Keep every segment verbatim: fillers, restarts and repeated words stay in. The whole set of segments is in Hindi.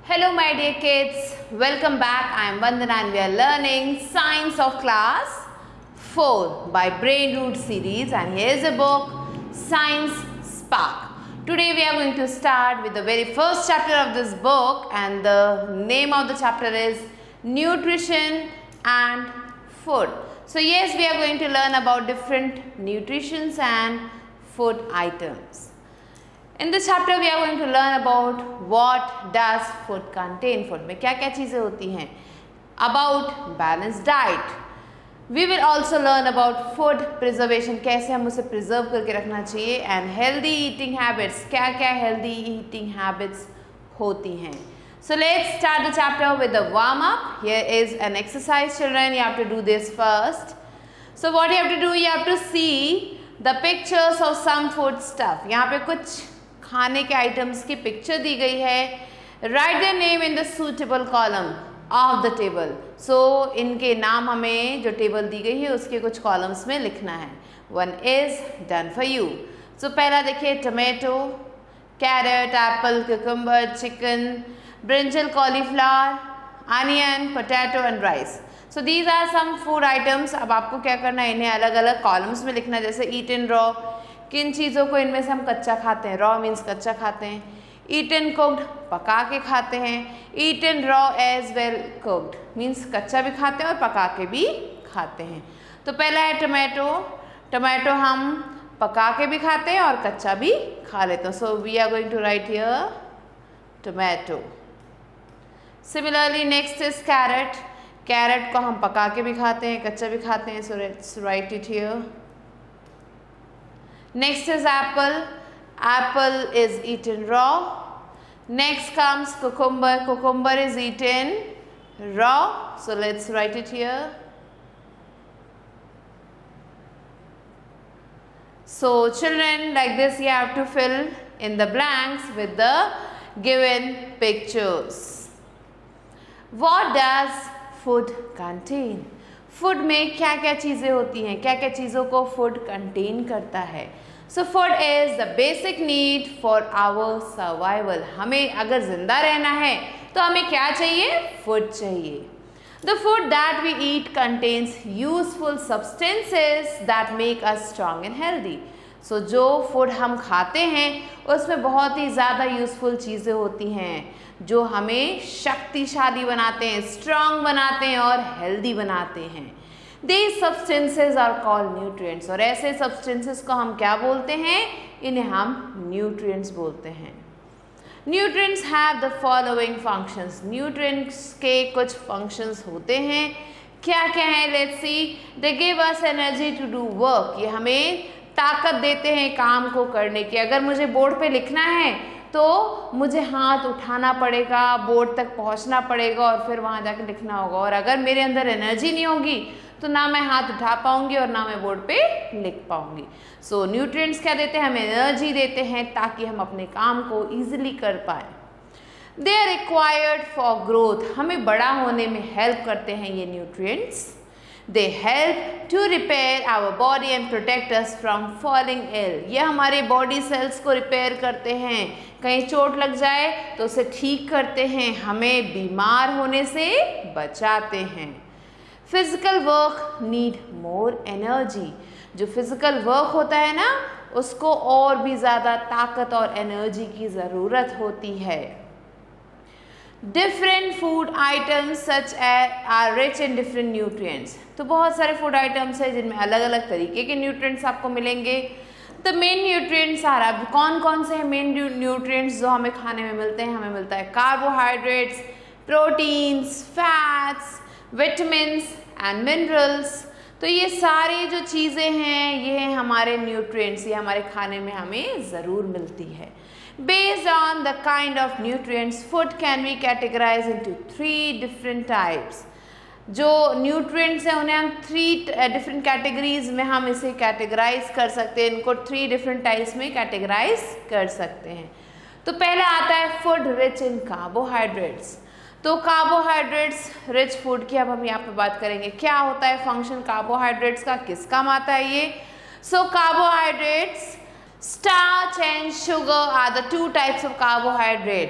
Hello my dear kids, welcome back. I am Vandana and we are learning Science of Class four by Brain Root series, and here is a book, Science Spark. Today we are going to start with the very first chapter of this book, and the name of the chapter is Nutrition and Food. So yes, we are going to learn about different nutritions and food items. In this chapter we are going to learn about what does food contain, food में क्या क्या चीज़ें होती हैं, about balanced diet. We will also learn about food preservation, कैसे हम उसे preserve करके रखना चाहिए, and healthy eating habits, क्या क्या healthy eating habits होती हैं. So let's start the chapter with the warm up. Here is an exercise, children. You have to do this first. So what you have to do, you have to see the pictures of some food stuff. यहाँ पे कुछ खाने के आइटम्स की पिक्चर दी गई है. Write the name in the suitable column of the table. So इनके नाम हमें जो टेबल दी गई है उसके कुछ कॉलम्स में लिखना है. One is done for you. So पहला देखिए, tomato, carrot, apple, cucumber, chicken, brinjal, cauliflower, onion, potato and rice. So these are some food items. अब आपको क्या करना है, इन्हें अलग अलग कॉलम्स में लिखना है. जैसे ईट इन रॉ, किन चीज़ों को इनमें से हम कच्चा खाते हैं. रॉ मीन्स कच्चा खाते हैं. ईट एंड कुक्ड, पका के खाते हैं. Eat and raw as well cooked means कच्चा भी खाते हैं और पका के भी खाते हैं. तो पहला है टमाटो. टमाटो हम पका के भी खाते हैं और कच्चा भी खा लेते हैं. So we are going to write here tomato. Similarly next is carrot. Carrot को हम पका के भी खाते हैं, कच्चा भी खाते हैं. So let's write it here. Next is apple. Apple is eaten raw. Next comes cucumber. Cucumber is eaten raw. So let's write it here. So children, like this you have to fill in the blanks with the given pictures. What does food contain? Food में क्या क्या चीज़ें होती हैं, क्या क्या चीज़ों को फूड कंटेन करता है. So food is the basic need for our survival. हमें अगर जिंदा रहना है तो हमें क्या चाहिए, फूड चाहिए. The food that we eat contains useful substances that make us strong and healthy. So जो फूड हम खाते हैं उसमें बहुत ही ज़्यादा यूजफुल चीज़ें होती हैं जो हमें शक्तिशाली बनाते हैं, स्ट्रॉन्ग बनाते हैं और हेल्दी बनाते हैं. These substances are called nutrients. और ऐसे substances को हम क्या बोलते हैं, इन्हें हम nutrients बोलते हैं. Nutrients have the following functions. Nutrients के कुछ functions होते हैं. क्या क्या है, let's see. They give us energy to do work. ये हमें ताकत देते हैं काम को करने की. अगर मुझे बोर्ड पे लिखना है तो मुझे हाथ उठाना पड़ेगा, बोर्ड तक पहुंचना पड़ेगा और फिर वहां जाके लिखना होगा. और अगर मेरे अंदर एनर्जी नहीं होगी तो ना मैं हाथ उठा पाऊंगी और ना मैं बोर्ड पे लिख पाऊंगी. सो न्यूट्रिएंट्स क्या देते हैं, हमें एनर्जी देते हैं ताकि हम अपने काम को ईजिली कर पाए. They are required for growth. हमें बड़ा होने में हेल्प करते हैं ये nutrients. They help to repair our body and protect us from falling ill. ये हमारे बॉडी सेल्स को रिपेयर करते हैं. कहीं चोट लग जाए तो उसे ठीक करते हैं, हमें बीमार होने से बचाते हैं. Physical work need more energy. जो फिजिकल वर्क होता है ना, उसको और भी ज़्यादा ताकत और एनर्जी की ज़रूरत होती है. Different food items such are rich in different nutrients. तो बहुत सारे फूड आइटम्स हैं जिनमें अलग अलग तरीके के न्यूट्रिएंट्स आपको मिलेंगे. द मेन न्यूट्रिएंट्स आर, अब कौन कौन से हैं मेन न्यूट्रिएंट्स जो हमें खाने में मिलते हैं. हमें मिलता है carbohydrates, proteins, fats, vitamins and minerals. तो ये सारी जो चीज़ें हैं ये हैं हमारे न्यूट्रिएंट्स. ये हमारे खाने में हमें ज़रूर मिलती है. Based on the kind of nutrients, food can be categorized into three different types. जो nutrients हैं उन्हें हम three different categories में हम इसे categorize कर सकते हैं. इनको three different types में categorize कर सकते हैं. तो पहला आता है food rich in carbohydrates. तो कार्बोहाइड्रेट्स रिच फूड की अब हम यहाँ पे बात करेंगे. क्या होता है फंक्शन कार्बोहाइड्रेट्स का, किस काम आता है ये. So carbohydrates, starch and sugar are the two types of carbohydrates.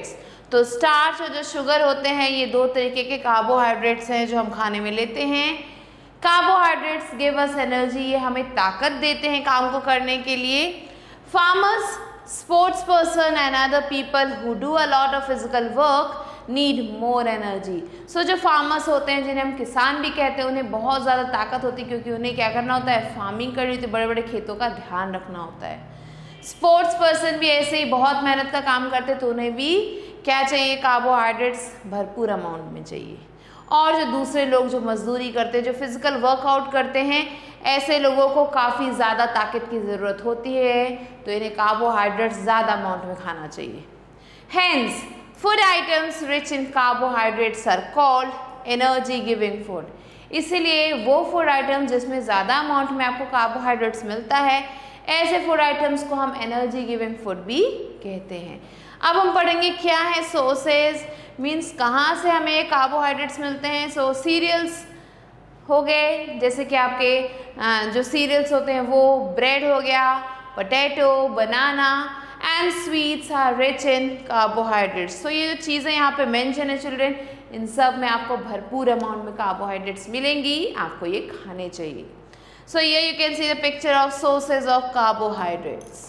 तो स्टार्च और जो शुगर होते हैं ये दो तरीके के कार्बोहाइड्रेट्स हैं जो हम खाने में लेते हैं। कार्बोहाइड्रेट्स गिव अस एनर्जी, ये हमें ताकत देते हैं काम को करने के लिए। Farmers, sports person and other people who do a lot of physical work need more energy. So जो फार्मर्स होते हैं, जिन्हें हम किसान भी कहते हैं, उन्हें बहुत ज़्यादा ताकत होती है क्योंकि उन्हें क्या करना होता है, फार्मिंग करनी होती है, बड़े बड़े खेतों का ध्यान रखना होता है। स्पोर्ट्स पर्सन भी ऐसे ही बहुत मेहनत का काम करते हैं, तो उन्हें भी क्या चाहिए, कार्बोहाइड्रेट्स भरपूर अमाउंट में चाहिए। और जो दूसरे लोग जो मजदूरी करते हैं, जो फिजिकल वर्कआउट करते हैं, ऐसे लोगों को काफ़ी ज़्यादा ताकत की ज़रूरत होती है, तो इन्हें कार्बोहाइड्रेट्स ज़्यादा अमाउंट में खाना चाहिए। Hence food items rich in carbohydrates are called energy giving food. इसीलिए वो फूड आइटम्स जिसमें ज़्यादा अमाउंट में आपको कार्बोहाइड्रेट्स मिलता है, ऐसे फूड आइटम्स को हम एनर्जी गिविंग फूड भी कहते हैं। अब हम पढ़ेंगे क्या है सोर्सेज, मीन्स कहाँ से हमें कार्बोहाइड्रेट्स मिलते हैं। सो सीरियल्स हो गए, जैसे कि आपके जो सीरियल्स होते हैं वो ब्रेड हो गया, potato, banana and sweets are rich in carbohydrates. तो ये जो चीज़ें यहाँ पे मेंशन है चिल्ड्रेन, इन सब में आपको भरपूर अमाउंट में कार्बोहाइड्रेट्स मिलेंगी, आपको ये खाने चाहिए। सो ये you can see the picture of sources of carbohydrates.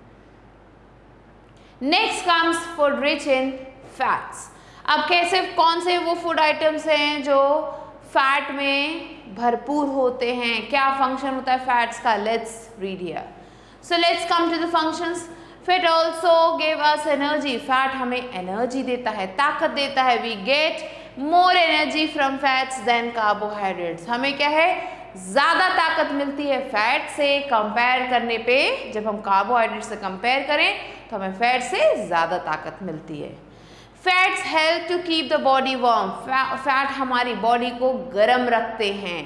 Next comes food rich in fats. अब कैसे, कौन से वो फूड आइटम्स हैं जो फैट में भरपूर होते हैं, क्या फंक्शन होता है फैट्स का, let's read here. So let's come to the functions. Fat also give us energy. Fat हमें एनर्जी देता है, ताकत देता है। We get more energy from fats than carbohydrates. हमें क्या है, ज़्यादा ताकत मिलती है फैट से कंपेयर करने पे। जब हम कार्बोहाइड्रेट से कंपेयर करें तो हमें फैट से ज़्यादा ताकत मिलती है। Fats help to keep the body warm. Fat हमारी बॉडी को गर्म रखते हैं।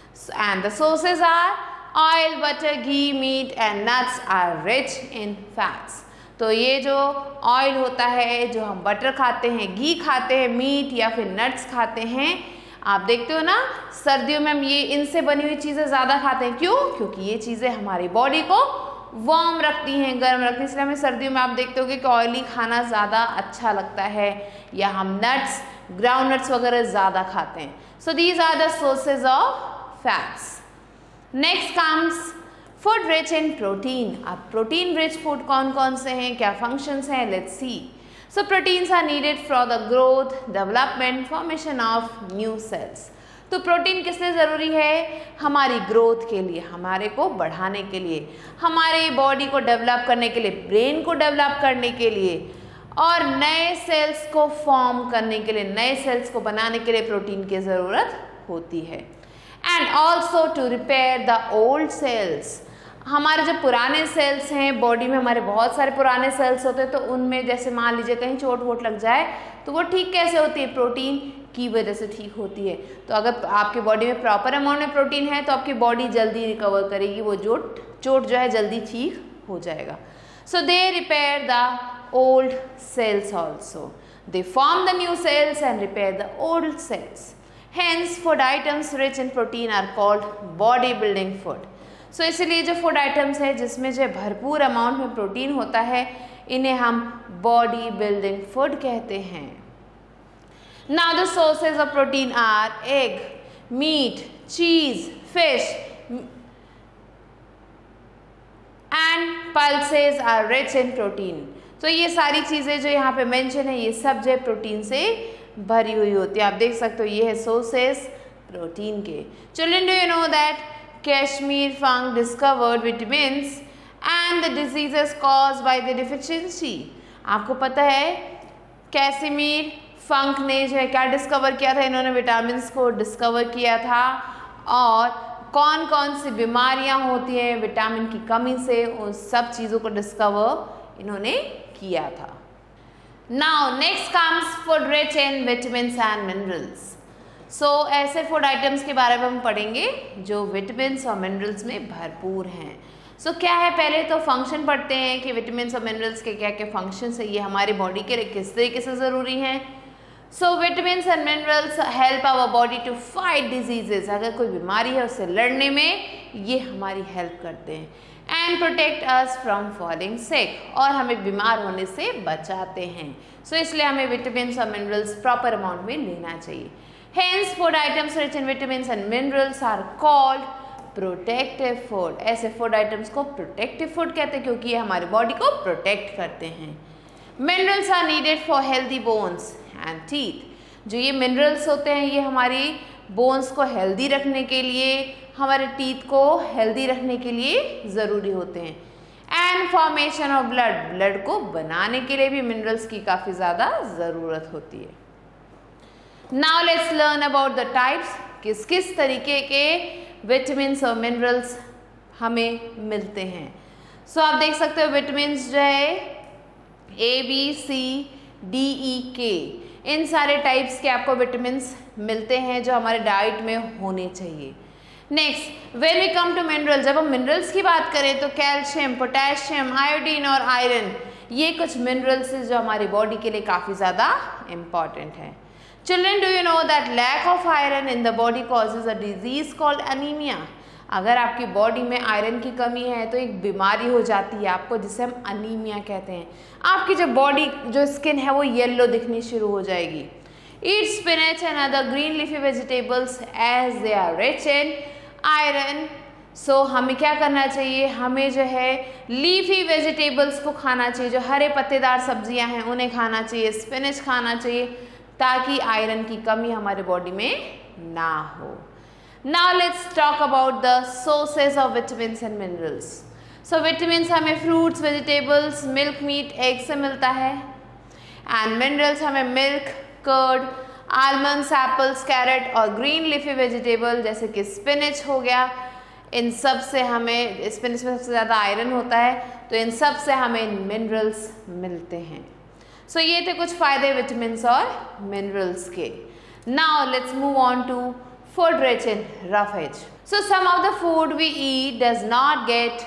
And the sources are oil, butter, ghee, meat and nuts are rich in fats. तो ये जो ऑयल होता है, जो हम बटर खाते हैं, घी खाते हैं, मीट या फिर नट्स खाते हैं, आप देखते हो ना सर्दियों में हम ये इनसे बनी हुई चीज़ें ज़्यादा खाते हैं। क्यों? क्योंकि ये चीज़ें हमारी बॉडी को वार्म रखती हैं, गर्म रखती हैं। इसलिए हमें सर्दियों में आप देखते होगे कि ऑयली खाना ज़्यादा अच्छा लगता है, या हम नट्स, ग्राउंड नट्स वगैरह ज़्यादा खाते हैं। So these are the sources of fats. Next comes food rich in protein. अब प्रोटीन रिच फूड कौन कौन से हैं, क्या फंक्शंस हैं, let's see. So proteins are needed for the growth, development, formation of new cells. तो प्रोटीन किस लिए ज़रूरी है, हमारी ग्रोथ के लिए, हमारे को बढ़ाने के लिए, हमारे बॉडी को डेवलप करने के लिए, ब्रेन को डेवलप करने के लिए, और नए सेल्स को फॉर्म करने के लिए, नए सेल्स को बनाने के लिए प्रोटीन की ज़रूरत होती है। And also to repair the old cells. हमारे जो पुराने सेल्स हैं बॉडी में, हमारे बहुत सारे पुराने सेल्स होते हैं, तो उनमें जैसे मान लीजिए कहीं चोट वोट लग जाए तो वो ठीक कैसे होती है, प्रोटीन की वजह से ठीक होती है। तो अगर आपकी बॉडी में प्रॉपर अमाउंट में प्रोटीन है तो आपकी बॉडी जल्दी रिकवर करेगी, वो चोट चोट जो है जल्दी ठीक हो जाएगा। So they repair the old cells also, they form the new cells and repair the old cells. Hence food items rich in protein are called body building food. So so, इसलिए जो फूड आइटम्स है जिसमें जो भरपूर अमाउंट में प्रोटीन होता है, इन्हें हम बॉडी बिल्डिंग फूड कहते हैं। Now the sources of protein are egg, meat, cheese, fish and pulses are rich in protein. तो ये सारी चीज़ें जो यहाँ पे मेंशन है, ये सब जो है प्रोटीन से भरी हुई होती है। आप देख सकते हो ये है सोर्सेस प्रोटीन के। Children, do you know that Casimir Funk discovered vitamins and the diseases caused by the deficiency. आपको पता है कैशमीर फंक ने जो है क्या डिस्कवर किया था, इन्होंने विटामिन को डिस्कवर किया था, और कौन कौन सी बीमारियां होती हैं विटामिन की कमी से, उन सब चीज़ों को डिस्कवर इन्होंने किया था। Now next comes food rich in vitamins and minerals. So ऐसे फूड आइटम्स के बारे में हम पढ़ेंगे जो विटामिन्स और मिनरल्स में भरपूर हैं। सो so, क्या है, पहले तो फंक्शन पढ़ते हैं कि विटामिन्स और मिनरल्स के क्या क्या फंक्शंस है, ये हमारी बॉडी के लिए किस तरीके से ज़रूरी हैं। So vitamins and minerals help our body to fight diseases. अगर कोई बीमारी है उससे लड़ने में ये हमारी हेल्प करते हैं। And protect us from falling sick, और हमें बीमार होने से बचाते हैं। सो so, इसलिए हमें विटामिन और मिनरल्स प्रॉपर अमाउंट में लेना चाहिए। Hence food items rich in vitamin and minerals are called protective food. ऐसे फूड आइटम्स को प्रोटेक्टिव फूड कहते हैं क्योंकि ये हमारी बॉडी को प्रोटेक्ट करते हैं। Minerals are needed for healthy bones and teeth. जो ये मिनरल्स होते हैं ये हमारी बोन्स को हेल्दी रखने के लिए, हमारे टीथ को हेल्दी रखने के लिए ज़रूरी होते हैं। And formation of blood, blood को बनाने के लिए भी मिनरल्स की काफ़ी ज़्यादा ज़रूरत होती है। Now let's learn about the types, किस किस तरीके के विटामिन और मिनरल्स हमें मिलते हैं। सो so, आप देख सकते हो विटामिन जो है A B C D E के, इन सारे टाइप्स के आपको विटामिन मिलते हैं जो हमारे डाइट में होने चाहिए। Next when we come to minerals, जब हम मिनरल्स की बात करें तो कैल्शियम, पोटेशियम, आयोडीन और आयरन, ये कुछ मिनरल्स हैं जो हमारी बॉडी के लिए काफ़ी ज़्यादा इम्पॉर्टेंट है। Children, do you know that lack of iron in the body causes a disease called anaemia. अगर आपकी बॉडी में आयरन की कमी है तो एक बीमारी हो जाती है आपको, जिसे हम अनीमिया कहते हैं। आपकी जो बॉडी जो स्किन है वो येलो दिखनी शुरू हो जाएगी। Eat spinach and other green leafy vegetables as they are rich in iron. So हमें क्या करना चाहिए, हमें जो है लीफी वेजिटेबल्स को खाना चाहिए, जो हरे पत्तेदार सब्जियां हैं उन्हें खाना चाहिए, स्पिनच खाना चाहिए, ताकि आयरन की कमी हमारे बॉडी में ना हो। Now let's talk about the sources of vitamins and minerals. So vitamins हमें fruits, vegetables, milk, meat, egg से मिलता है, and minerals हमें milk, curd, almonds, apples, carrot और green leafy vegetable जैसे कि spinach हो गया। इन सब से हमें, स्पिनच में सबसे ज़्यादा आयरन होता है, तो इन सब से हमें मिनरल्स मिलते हैं। सो so, ये थे कुछ फ़ायदे विटामिन और मिनरल्स के। Now let's move on to food rich in roughage. So some of the food we eat does not get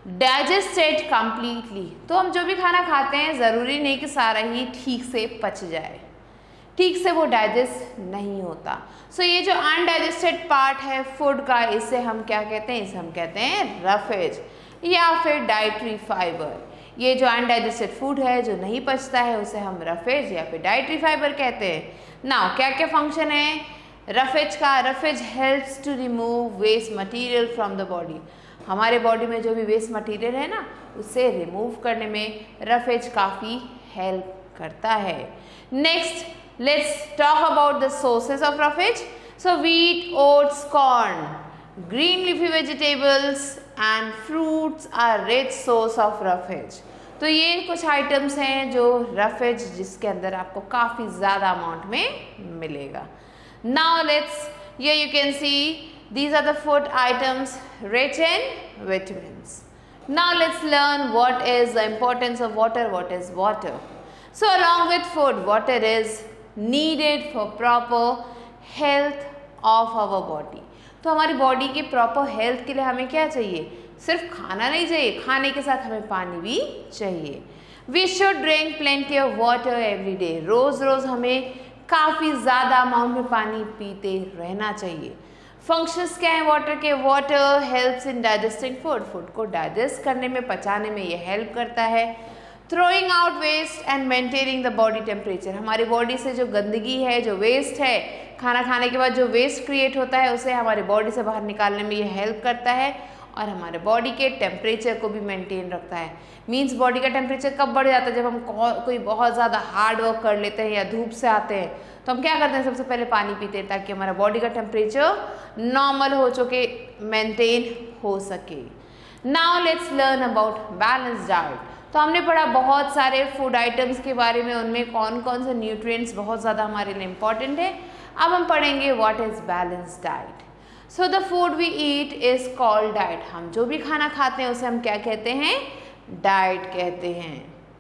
digested completely. तो हम जो भी खाना खाते हैं ज़रूरी नहीं कि सारा ही ठीक से पच जाए, ठीक से वो डाइजेस्ट नहीं होता। सो so, ये जो अनडाइजेस्टेड पार्ट है फूड का, इसे हम क्या कहते हैं, इसे हम कहते हैं रफेज या फिर डाइटरी फाइबर। ये जो अनडाइजेस्टेड फूड है जो नहीं पचता है उसे हम रफेज या फिर डाइटरी फाइबर कहते हैं। नाउ क्या क्या फंक्शन है रफेज का? Roughage helps to remove waste material from the body. हमारे बॉडी में जो भी वेस्ट मटेरियल है ना, उसे रिमूव करने में रफेज काफ़ी हेल्प करता है। Next let's talk about the sources of roughage. So wheat, oats, corn, green leafy vegetables and fruits are rich source of roughage. तो ये कुछ आइटम्स हैं जो रफेज जिसके अंदर आपको काफ़ी ज़्यादा अमाउंट में मिलेगा। Now let's, here you can see these are the food items rich in vitamins. Now let's learn what is the importance of water, what is water. So along with food, water is needed for proper health of our body. तो हमारी बॉडी की प्रॉपर हेल्थ के लिए हमें क्या चाहिए? सिर्फ खाना नहीं चाहिए, खाने के साथ हमें पानी भी चाहिए। We should drink plenty of water every day. रोज़ रोज़ हमें काफ़ी ज़्यादा अमाउंट में पानी पीते रहना चाहिए। फंक्शंस क्या हैं वाटर के? Water helps in digesting food, food को डाइजेस्ट करने में, पचाने में ये हेल्प करता है। Throwing out waste and maintaining the body temperature, हमारी बॉडी से जो गंदगी है, जो वेस्ट है, खाना खाने के बाद जो वेस्ट क्रिएट होता है उसे हमारी बॉडी से बाहर निकालने में ये हेल्प करता है और हमारे बॉडी के टेम्परेचर को भी मेंटेन रखता है। मींस बॉडी का टेम्परेचर कब बढ़ जाता है? जब हम कोई बहुत ज़्यादा हार्ड वर्क कर लेते हैं या धूप से आते हैं तो हम क्या करते हैं, सबसे पहले पानी पीते हैं ताकि हमारा बॉडी का टेम्परेचर नॉर्मल हो चुके, मेंटेन हो सके। Now let's learn about balance diet. तो हमने पढ़ा बहुत सारे फूड आइटम्स के बारे में, उनमें कौन कौन से न्यूट्रिएंट्स बहुत ज़्यादा हमारे लिए इम्पॉर्टेंट है। अब हम पढ़ेंगे what is balance diet. So the food we eat is called diet. हम जो भी खाना खाते हैं उसे हम क्या कहते हैं? डाइट कहते हैं।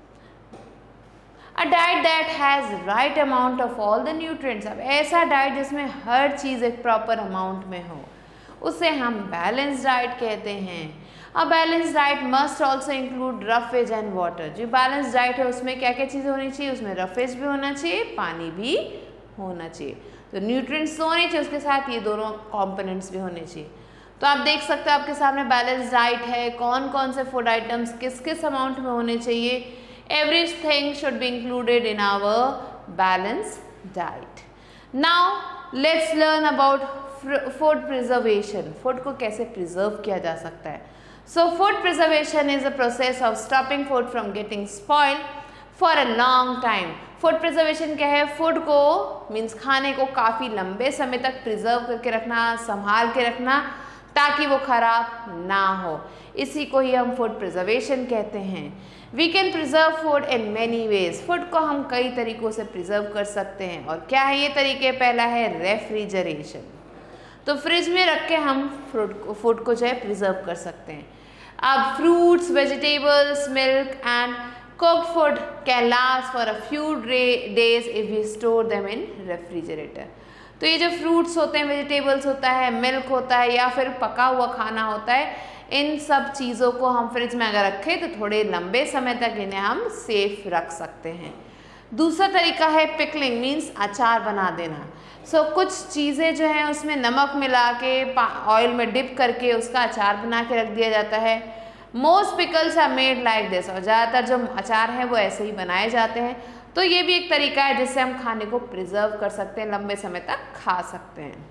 A diet that has right amount of all the nutrients. अब ऐसा डाइट जिसमें हर चीज़ एक प्रॉपर अमाउंट में हो उसे हम बैलेंस डाइट कहते हैं। A balance diet must also include roughage and water. जो बैलेंस डाइट है उसमें क्या क्या चीज़ें होनी चाहिए? उसमें रफेज भी होना चाहिए, पानी भी होना चाहिए। तो न्यूट्रिएंट्स तो होने चाहिए, उसके साथ ये दोनों कंपोनेंट्स भी होने चाहिए। तो आप देख सकते हो आपके सामने बैलेंस डाइट है, कौन कौन से फूड आइटम्स किस किस अमाउंट में होने चाहिए. Everything should be included in our balance diet. Now let's learn about food preservation. Food को कैसे प्रिजर्व किया जा सकता है. So food preservation is a process of stopping food from getting spoiled for a long time. Food preservation क्या है, फूड को मीन्स खाने को काफ़ी लंबे समय तक प्रिजर्व करके रखना, संभाल के रखना ताकि वो खराब ना हो. इसी को ही हम फूड प्रिजर्वेशन कहते हैं. We can preserve food in many ways. Food को हम कई तरीक़ों से प्रिजर्व कर सकते हैं. और क्या है ये तरीके, पहला है रेफ्रिजरेशन. तो फ्रिज में रख के हम फ्रूट को फूड को जो है प्रिजर्व कर सकते हैं. अब fruits, vegetables, milk and cooked food can last for a few days if we store them in refrigerator. तो ये जो फ्रूट्स होते हैं, वेजिटेबल्स होता है, मिल्क होता है या फिर पका हुआ खाना होता है, इन सब चीज़ों को हम फ्रिज में अगर रखें तो थोड़े लंबे समय तक इन्हें हम सेफ रख सकते हैं. दूसरा तरीका है पिकलिंग, मीन्स अचार बना देना. सो so, कुछ चीज़ें जो हैं उसमें नमक मिला के ऑयल में डिप करके उसका अचार बना के रख दिया जाता है. Most pickles are made like this. और ज़्यादातर जो अचार हैं वो ऐसे ही बनाए जाते हैं. तो ये भी एक तरीका है जिससे हम खाने को प्रिजर्व कर सकते हैं, लंबे समय तक खा सकते हैं.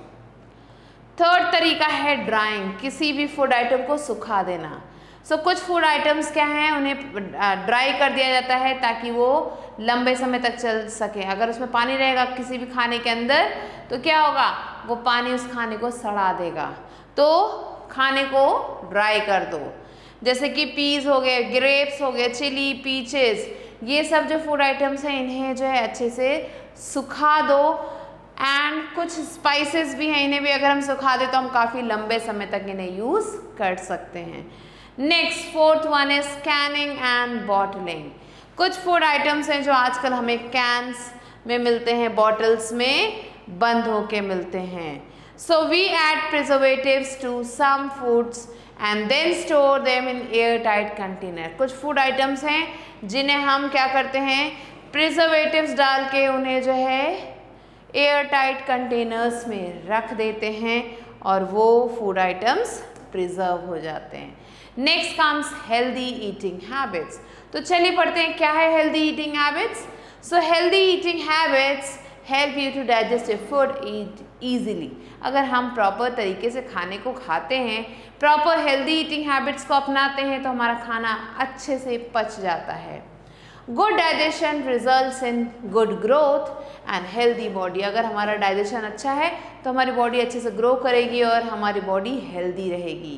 थर्ड तरीका है ड्राइंग, किसी भी फूड आइटम को सुखा देना. सो so, कुछ फूड आइटम्स क्या हैं, उन्हें ड्राई कर दिया जाता है ताकि वो लंबे समय तक चल सके. अगर उसमें पानी रहेगा किसी भी खाने के अंदर तो क्या होगा, वो पानी उस खाने को सड़ा देगा. तो खाने को ड्राई कर दो. जैसे कि पीज हो गए, ग्रेप्स हो गए, चिली, पीचेस, ये सब जो फूड आइटम्स हैं इन्हें जो है अच्छे से सुखा दो. एंड कुछ स्पाइसेस भी हैं, इन्हें भी अगर हम सुखा दें तो हम काफ़ी लंबे समय तक इन्हें यूज़ कर सकते हैं. Next fourth one is canning and bottling. कुछ फूड आइटम्स हैं जो आजकल हमें कैंस में मिलते हैं, बॉटल्स में बंद होके मिलते हैं. So we add preservatives to some foods and then store them in air tight container. कुछ फूड आइटम्स हैं जिन्हें हम क्या करते हैं, प्रिजर्वेटिव्स डाल के उन्हें जो है एयर टाइट कंटेनर्स में रख देते हैं और वो फूड आइटम्स प्रिजर्व हो जाते हैं. Next comes healthy eating habits. तो चलिए पढ़ते हैं क्या है healthy eating habits. So healthy eating habits help you to digest your food easily. अगर हम प्रॉपर तरीके से खाने को खाते हैं, प्रॉपर हेल्दी ईटिंग हैबिट्स को अपनाते हैं तो हमारा खाना अच्छे से पच जाता है. Good digestion results in good growth and healthy body. अगर हमारा डाइजेशन अच्छा है तो हमारी बॉडी अच्छे से ग्रो करेगी और हमारी बॉडी हेल्दी रहेगी.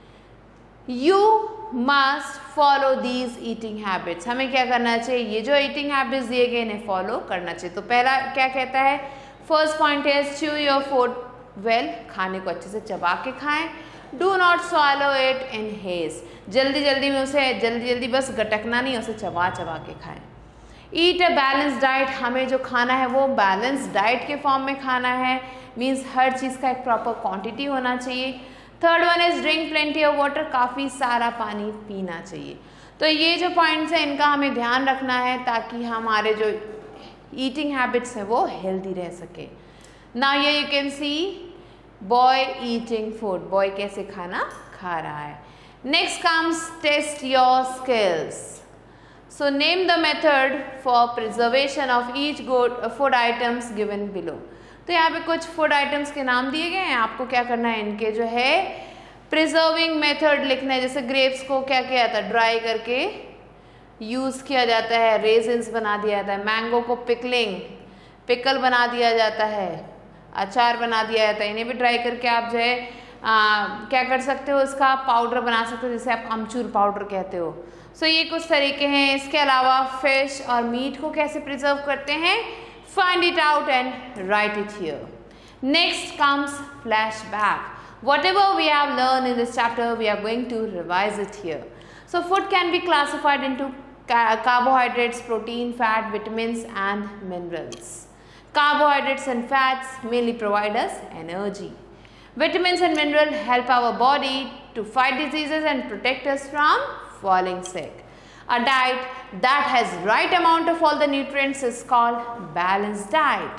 You must follow these eating habits. हमें क्या करना चाहिए, ये जो ईटिंग हैबिट्स दिए गए इन्हें फॉलो करना चाहिए. तो पहला क्या कहता है, first point is chew your food well. खाने को अच्छे से चबा के खाएं. Do not swallow it in haste. जल्दी जल्दी में उसे जल्दी जल्दी बस गटकना नहीं, उसे चबा चबा के खाएं. Eat a balance diet. हमें जो खाना है वो बैलेंस डाइट के फॉर्म में खाना है, मीन्स हर चीज़ का एक प्रॉपर क्वांटिटी होना चाहिए. Third one is drink plenty of water. काफ़ी सारा पानी पीना चाहिए. तो ये जो पॉइंट्स हैं इनका हमें ध्यान रखना है ताकि हमारे जो ईटिंग हैबिट्स हैं वो हेल्दी रह सके. नाउ ये you can see boy eating food. Boy कैसे खाना खा रहा है. Next comes test your skills. So name the method for preservation of each good food items given below. तो यहाँ पे कुछ फूड आइटम्स के नाम दिए गए हैं. आपको क्या करना है, इनके जो है प्रिजर्विंग मेथड लिखना है. जैसे ग्रेप्स को क्या किया जाता है, ड्राई करके यूज़ किया जाता है, रेजिन्स बना दिया जाता है. मैंगो को पिकलिंग, पिकल बना दिया जाता है, अचार बना दिया जाता है. इन्हें भी ड्राई करके आप जो है आ, क्या कर सकते हो, इसका पाउडर बना सकते हो जिसे आप अमचूर पाउडर कहते हो. सो so, ये कुछ तरीके हैं. इसके अलावा फिश और मीट को कैसे प्रिजर्व करते हैं, find it out and write it here. Next comes flashback. Whatever we have learned in this chapter, we are going to revise it here. So food can be classified into carbohydrates, protein, fat, vitamins and minerals. Carbohydrates and fats mainly provide us energy. Vitamins and minerals help our body to fight diseases and protect us from falling sick. A diet that has right amount of all the nutrients is called balanced diet.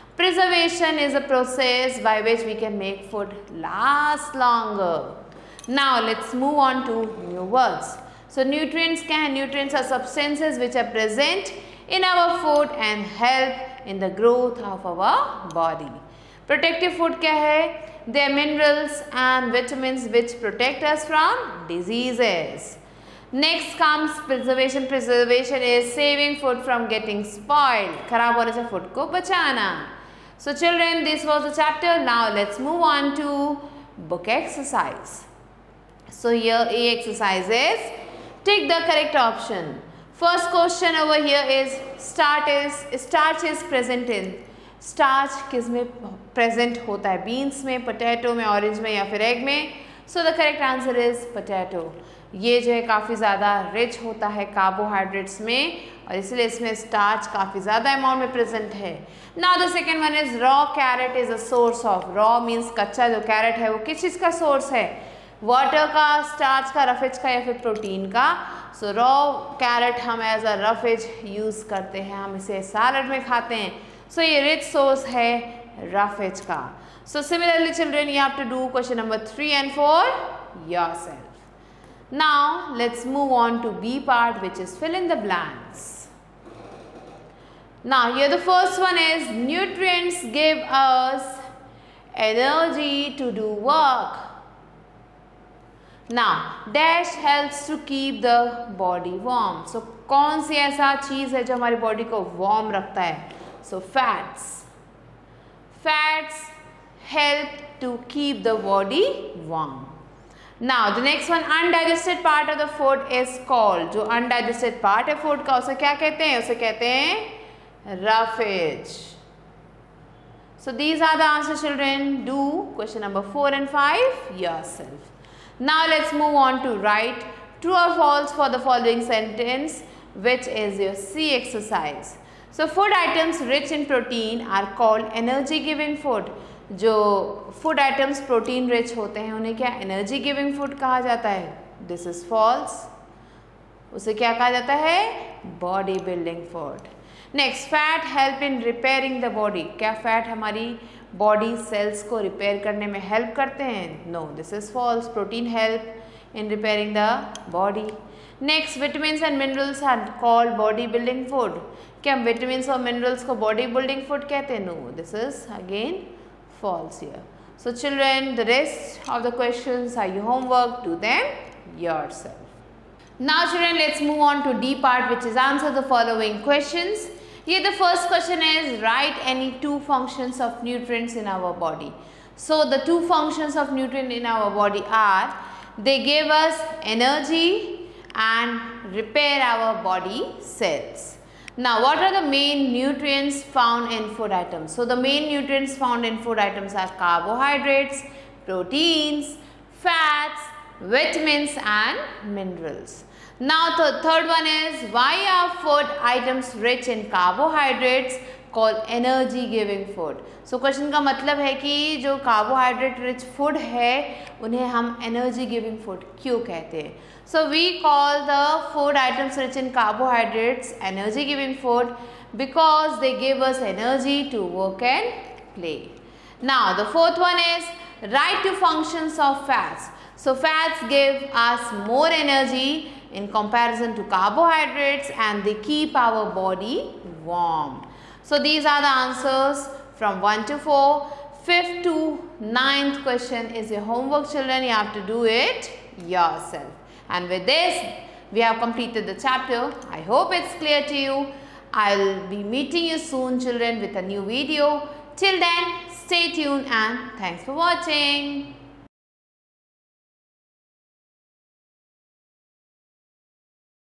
Preservation is a process by which we can make food last longer. Now let's move on to new words. So nutrients क्या है? Nutrients are substances which are present in our food and help in the growth of our body. Protective food क्या है? They are minerals and vitamins which protect us from diseases. Next comes preservation. Preservation is saving food from getting spoiled. खराब होने से food को बचाना. So children, this was the chapter. Now let's move on to book exercise. So here A exercise is take the correct option. First question over here is starch is starch is present in. Starch किस में present होता है? Beans में, potato में, orange में या फिर egg में? So the correct answer is potato. ये जो है काफ़ी ज़्यादा रिच होता है कार्बोहाइड्रेट्स में और इसलिए इसमें स्टार्च काफ़ी ज़्यादा अमाउंट में प्रेजेंट है. Now the second one is raw carrot is a source of. Raw means कच्चा जो कैरेट है वो किस चीज़ का सोर्स है? वाटर का, स्टार्च का, रफेज का या फिर प्रोटीन का. सो रॉ कैरेट हम एज अ रफेज यूज़ करते हैं, हम इसे सैलड में खाते हैं. सो so, ये रिच सोर्स है रफेज का. So similarly children you have to do question number three and four yourself. Now let's move on to B part, which is fill in the blanks. Now here the first one is nutrients give us energy to do work. Now dash helps to keep the body warm. So कौन सी ऐसा चीज़ है जो हमारी बॉडी को वार्म रखता है? So fats. Fats help to keep the body warm. Now the next one undigested part of the food is called. जो undigested part है food का उसे क्या कहते हैं? उसे कहते हैं roughage. So these are the answers children. Do question number four and five yourself. Now let's move on to write true or false for the following sentence, which is your C exercise. So food items rich in protein are called energy giving food. जो फूड आइटम्स प्रोटीन रिच होते हैं उन्हें क्या एनर्जी गिविंग फूड कहा जाता है? This is false. उसे क्या कहा जाता है? Body building food. Next fat help in repairing the body. क्या फैट हमारी बॉडी सेल्स को रिपेयर करने में हेल्प करते हैं? No, this is false. Protein help in repairing the body. Next vitamins and minerals are called body building food. क्या विटामिन्स और मिनरल्स को बॉडी बिल्डिंग फूड कहते हैं? No, this is again false here. So children, the rest of the questions are your homework. Do them yourself. Now children, let's move on to D part, which is answer the following questions. Here the first question is write any two functions of nutrients in our body. So the two functions of nutrient in our body are they give us energy and repair our body cells. Now what are the main nutrients found in food items? So the main nutrients found in food items are carbohydrates, proteins, fats, vitamins and minerals. Now the third one is why are food items rich in carbohydrates called energy giving food? So question का मतलब है कि जो carbohydrate rich food है उन्हें हम energy giving food क्यों कहते हैं? So we call the food items rich in carbohydrates energy giving food because they give us energy to work and play. Now the fourth one is write two functions of fats. So fats give us more energy in comparison to carbohydrates and they keep our body warm. So these are the answers from one to four. Fifth to ninth question is your homework children. You have to do it yourself. And with this, we have completed the chapter. I hope it's clear to you. I'll be meeting you soon children with a new video. Till then, stay tuned and thanks for watching.